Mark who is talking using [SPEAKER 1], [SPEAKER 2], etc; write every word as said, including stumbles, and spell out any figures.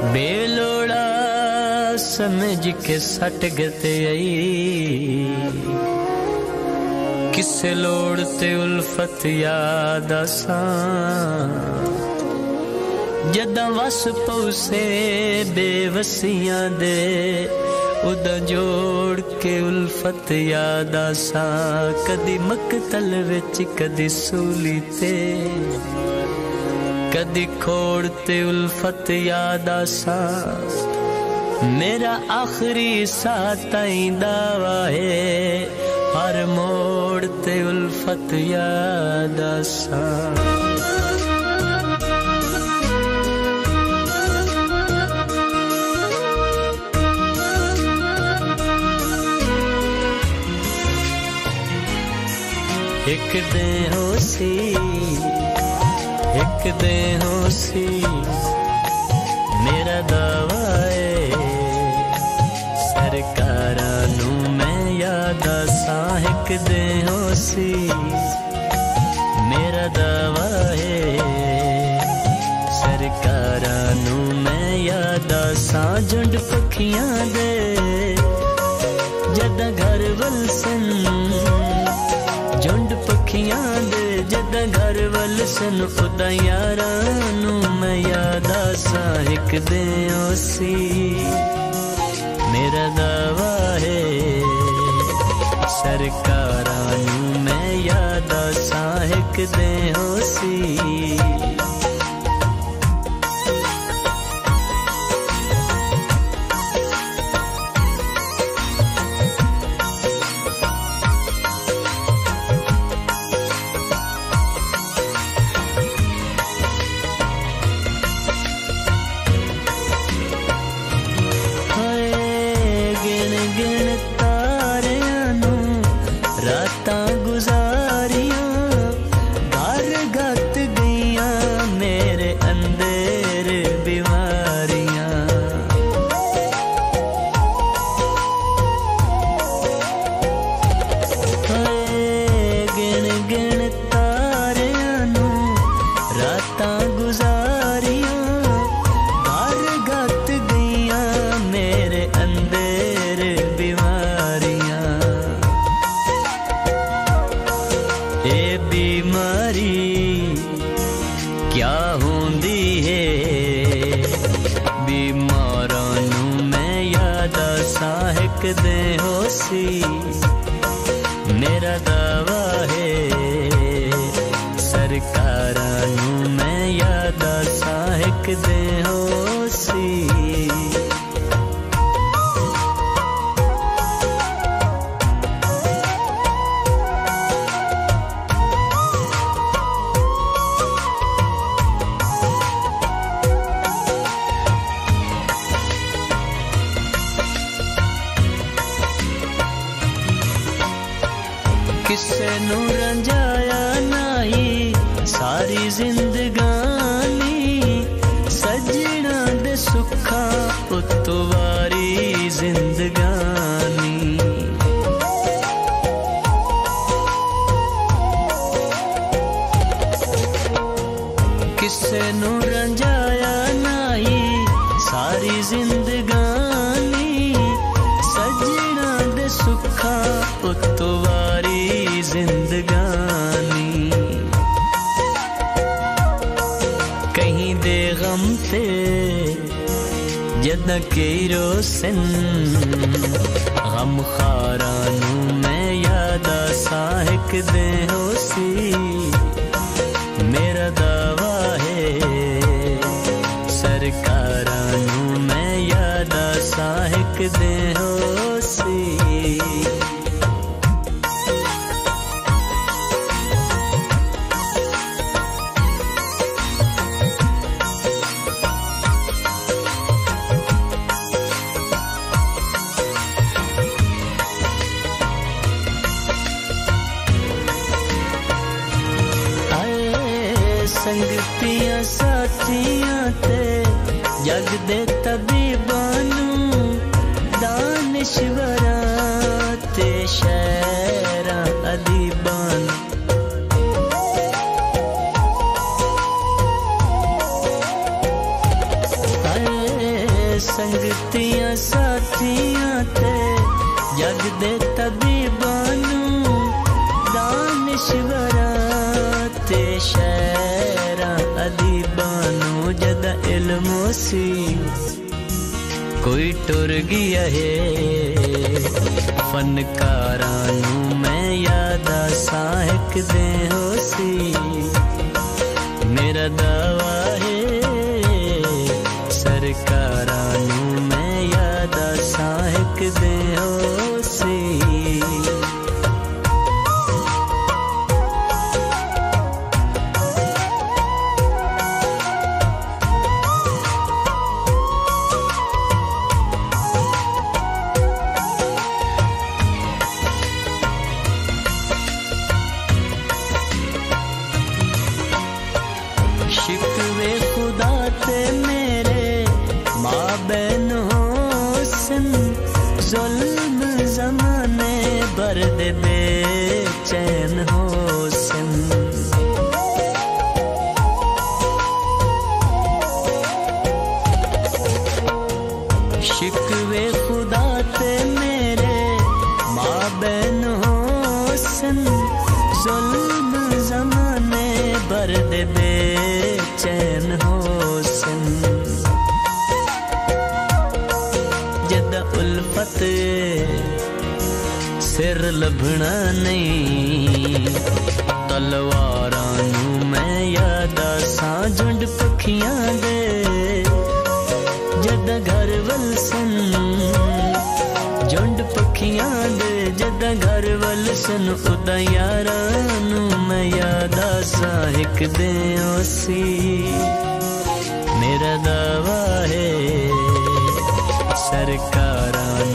[SPEAKER 1] बेलोड़ा समझ के सट गते आई किसे लोड़ ते उल्फत याद आसा जदा वस पौसे बेवसियां दे उदा जोड़ के उल्फत याद आसा कदी मकतल विच कदी सूली ते कदी खोड़ ते उल्फत याद आसा मेरा आखिरी साथ आइंदा है हर मोड़ ते उल्फत याद आसा एक दे होसी एक दे होसी मेरा दावा है सरकारां नू मैं याद आसा एक दे होसी मेरा दावा है सरकारां नू मैं याद आसा झुंड पखियां दे जदा घर वल सन झुंड पखियां दे जदा घर वल सन उदा यारां नू मैं याद आसा एक दे ओसी मेरा दावा है सरकारां नू मैं याद आसा एक दे ओसी दे होसी मेरा दावा है सरकारां नू मैं याद आसा एक दे होसी किसे नू रंजाया नहीं सारी जिंदगानी सजना दे सुखा उतवारी जिंदगानी किसे नू रंजाया नहीं सारी जिंदगानी सजना दे सुखा उतवारी जिंदगानी कहीं दे गम थे जदा के रोसन गम खारां नू मैं याद आसा एक दे होसी मेरा दावा है सरकारां नू मैं याद आसा एक दे होसी संगतियां साथियां ते जग दे तबीबां नू दानिशवरां ते शायरां अदीबां दोस्तियां साथियां ते जग दे तबीबानू दानिश्वरा ते शहरा अदीबानू जदा इल्म सी कोई टुर गया है फनकारानू मैं यादा साहिक दे हो सी मेरा दावा है सरकारानू मैं यादा साहिक दे हो सी शिकवे खुदा ते मेरे माँ बहन होसन जुल्म ज़माने बर्द बेचैन होसन शिकवे खुदा ते मेरे माँ बहन होसन जुल्म ज़माने बर्द बेचैन होसन जदा उल्फत सिर लभना नहीं तलवारानू मैं यादा सा झुंड पखियां दे जदा घर वलसन झुंड पखियां दे जदा घर वलसन उदा यारानू मैं यादा साहिक दे सी मेरा दावा है सरकारानू